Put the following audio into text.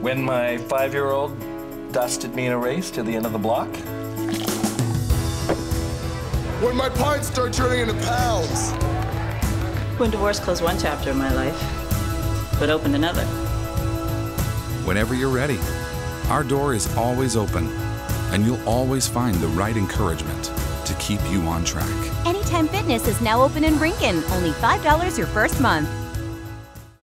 When my 5-year-old dusted me in a race to the end of the block. When my pints start turning into pounds. When divorce closed one chapter of my life, but opened another. Whenever you're ready, our door is always open, and you'll always find the right encouragement to keep you on track. Anytime Fitness is now open in Rincon. Only $5 your first month.